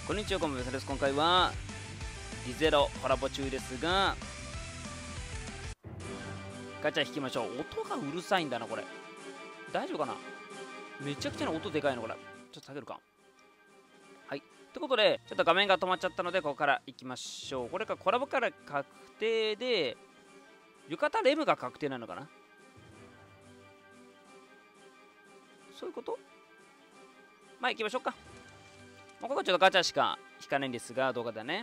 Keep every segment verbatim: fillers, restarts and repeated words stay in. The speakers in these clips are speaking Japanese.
こんにちは、こんばんはです。今回はリゼロコラボ中ですが、ガチャ引きましょう。音がうるさいんだなこれ。大丈夫かな。めちゃくちゃな音でかいのこれ。ちょっと下げるか。はい、ということでちょっと画面が止まっちゃったので、ここからいきましょう。これからコラボから確定で、浴衣レムが確定なのかな。そういうこと。まあ行きましょうか。ここはちょっとガチャしか引かないんですが、動画だね。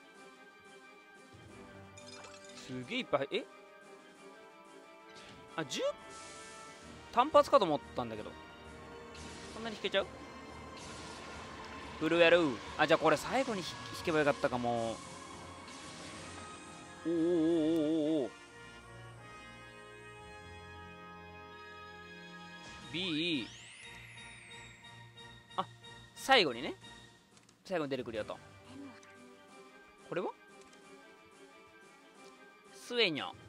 すげえいっぱい。えあ、じゅう単発かと思ったんだけど、そんなに引けちゃう。フルやる。あ、じゃあこれ最後に引けばよかったかも。おおおおおお B。 あ、最後にね、最後に出てくるよと。これはスエニャ。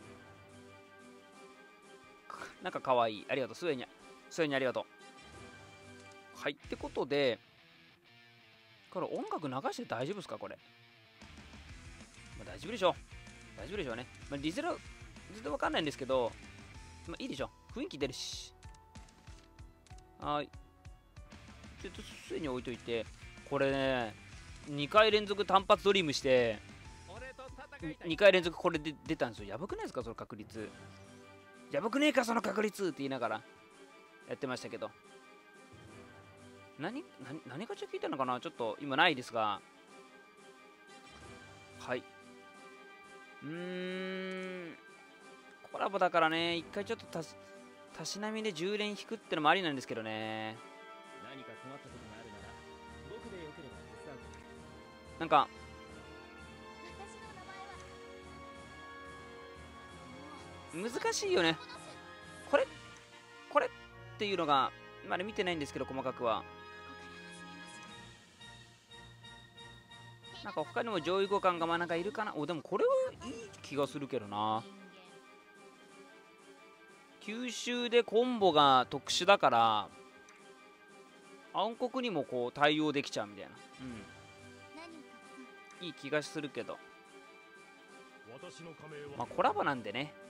なんかかわいい。ありがとう、スエニャ。スエニャありがとう。はい、ってことで、これ音楽流して大丈夫ですかこれ。まあ、大丈夫でしょう。大丈夫でしょうね。まあ、リゼロ、ずっとわかんないんですけど、まあいいでしょう。雰囲気出るし。はい。ちょっとスエニャ置いといて、これね、にかい連続単発ドリームして、にかい連続これで出たんですよ。やばくないですかその確率。やばくねえかその確率って言いながらやってましたけど、何何何ガチャ聞いたのかな。ちょっと今ないですが、はい。うーん、コラボだからね、一回ちょっとたしたしなみでじゅう連引くってのもありなんですけどね。 何か困ったことがあるなら僕でよければ手伝う。 なんか難しいよねこれこれっていうのがまだ見てないんですけど、細かくはなんか他にも上位互換がまあなんかいるかな。お、でもこれはいい気がするけどな。吸収でコンボが特殊だから暗黒にもこう対応できちゃうみたいな。うん、いい気がするけど、まあコラボなんでね、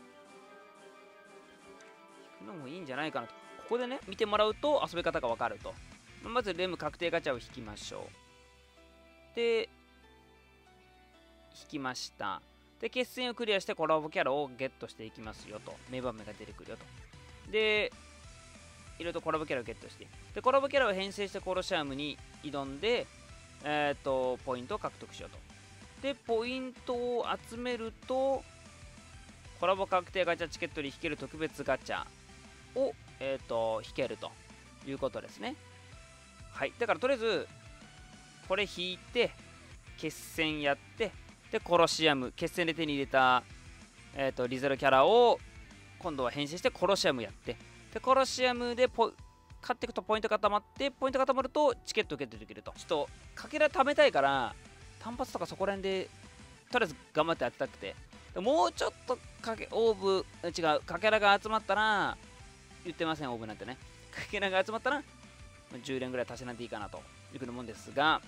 引くのもいいんじゃないかなと。ここでね見てもらうと遊び方が分かると。まずレム確定ガチャを引きましょう。で引きました。で決戦をクリアしてコラボキャラをゲットしていきますよと。名場面が出てくるよと。でいろいろとコラボキャラをゲットして、でコラボキャラを編成してコロシアムに挑んで、えー、とポイントを獲得しようと。でポイントを集めるとコラボ確定ガチャチケットに引ける特別ガチャを、えー、と引けるということですね。はい、だからとりあえずこれ引いて決戦やって、でコロシアム決戦で手に入れた、えー、とリゼロキャラを今度は変身してコロシアムやって、でコロシアムでポ勝っていくとポイント固まって、ポイント固まるとチケットをゲットできると。ちょっとかけら貯めたいから単発とかそこら辺でとりあえず頑張ってやってたくて、もうちょっとかけオーブ違うかけらが集まったら、言ってませんオーブなんてね、かけらが集まったらじゅう連ぐらい足しなんでいいかなというふうに思うんですが、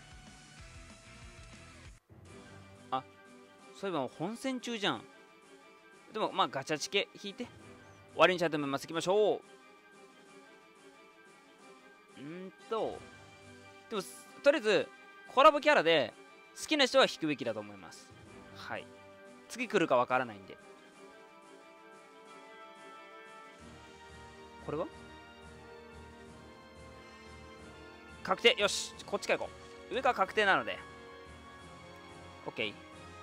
あ、そういえばもう本戦中じゃん。でもまあガチャチケ引いて終わりにしたいと思います。いきましょう。んーとでもとりあえずコラボキャラで好きな人は引くべきだと思います。はい、次来るかわからないんで。これは確定。よし、こっちから行こう。上が確定なので OK。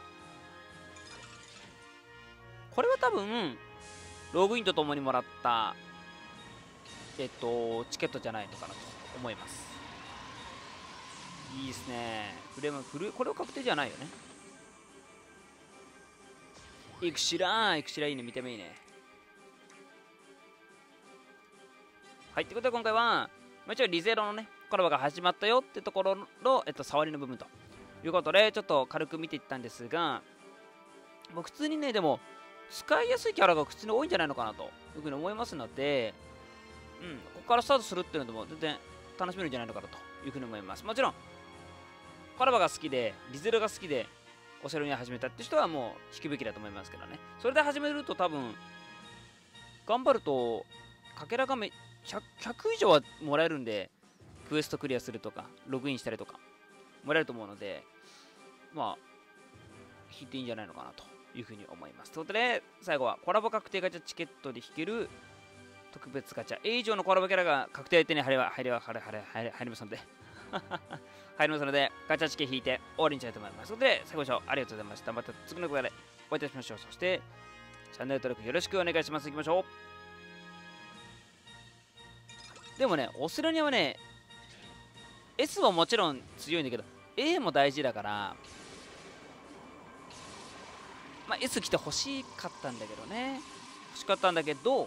これは多分ログインとともにもらったえっとチケットじゃないのかなと思います。いいですね。フレームフル、これは確定じゃないよね。イクシラーイクシラいいね、見た目いいね。はい、ということで今回は、まあ、一応リゼロのねコラボが始まったよってところの、えっと、触りの部分ということでちょっと軽く見ていったんですが、もう普通にねでも使いやすいキャラが普通に多いんじゃないのかなというふうに思いますので、うん、ここからスタートするっていうのでも全然楽しめるんじゃないのかなというふうに思います。もちろんコラボが好きでリゼロが好きでオセロニア始めたって人はもう引くべきだと思いますけどね。それで始めると多分頑張るとかけら画面 ひゃく, ひゃく以上はもらえるんで、クエストクリアするとかログインしたりとかもらえると思うので、まあ引いていいんじゃないのかなというふうに思います。ということで最後はコラボ確定ガチャチケットで引ける特別ガチャ A 以上のコラボキャラが確定相手に入れば入れば入れば入れ入りますので入りますのでガチャチケ引いて終わりにしたいと思います。ということで最後までありがとうございました。また次の動画でお会いいたしましょう。そしてチャンネル登録よろしくお願いします。いきましょう。でもね、オセロニアはね S はもちろん強いんだけど A も大事だから、まあ S 来て欲しかったんだけどね欲しかったんだけどん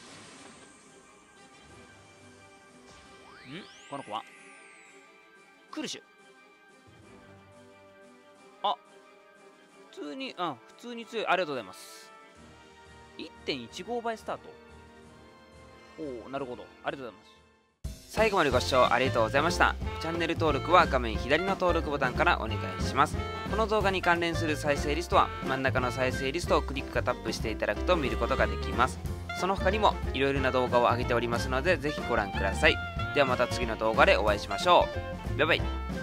この子はクルシュ、あ普通にうん普通に強い。ありがとうございます。 いってんいちご 倍スタート。おおなるほど、ありがとうございます。最後までご視聴ありがとうございました。チャンネル登録は画面左の登録ボタンからお願いします。この動画に関連する再生リストは真ん中の再生リストをクリックかタップしていただくと見ることができます。その他にもいろいろな動画を上げておりますのでぜひご覧ください。ではまた次の動画でお会いしましょう。バイバイ。